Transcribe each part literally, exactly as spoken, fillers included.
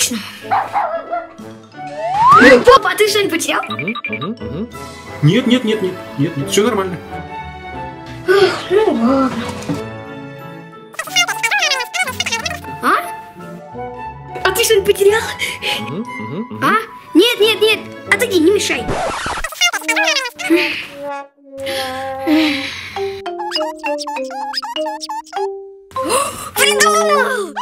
точно. Папа, а ты что-нибудь потерял? Нет, нет, нет, нет, нет, нет, все нормально. Ну ладно. А? А ты что-нибудь потерял? А? Нет, нет, нет, отойди, не мешай. Придумал!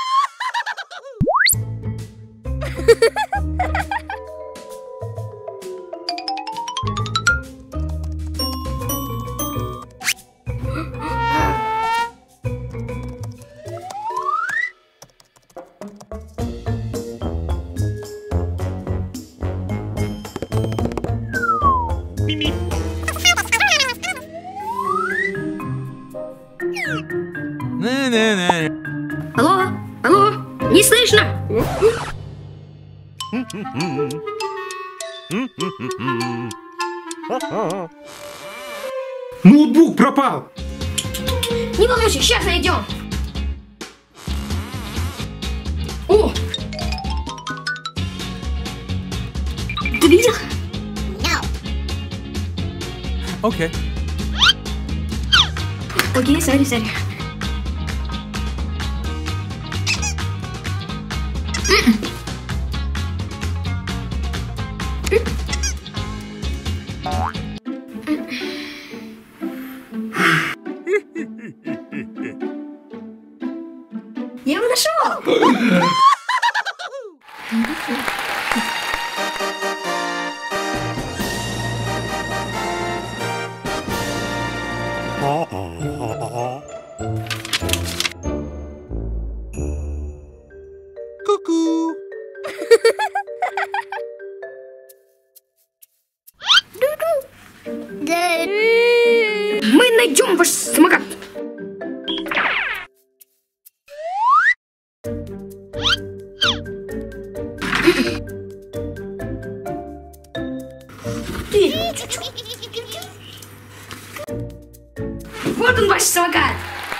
Алло, алло, не слышно. Ноутбук пропал. Не волнуйся, сейчас найдем. О! Ты видел? Окей. Окей, сори, сори. Я его нашел! Ку-ку. Мы найдем ваш самокат. Вот он, ваш самокат.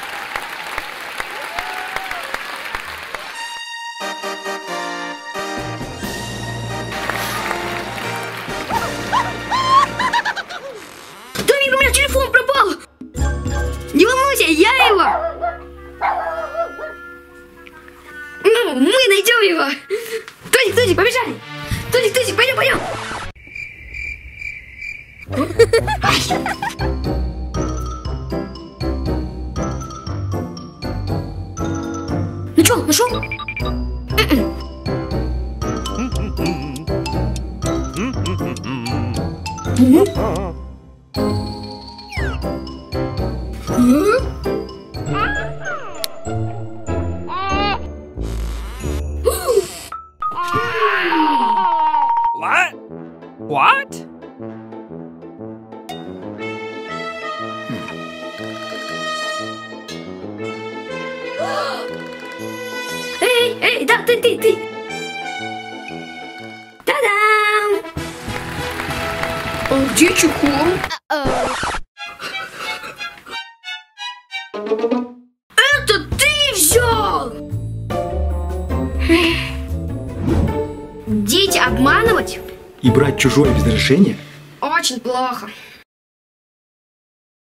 Дамир, у меня телефон пропал. Не волнуйся, я его. Ну, мы найдем его. Тозик, Тозик, побежали. Тозик, Тозик, пойдем, пойдем. Ну что, нашел? What? What? Эй, эй, да, ты, ты, ты. Та-дам! А где чехол? Это ты взял! Дети обманывать? И брать чужое без разрешения? Очень плохо.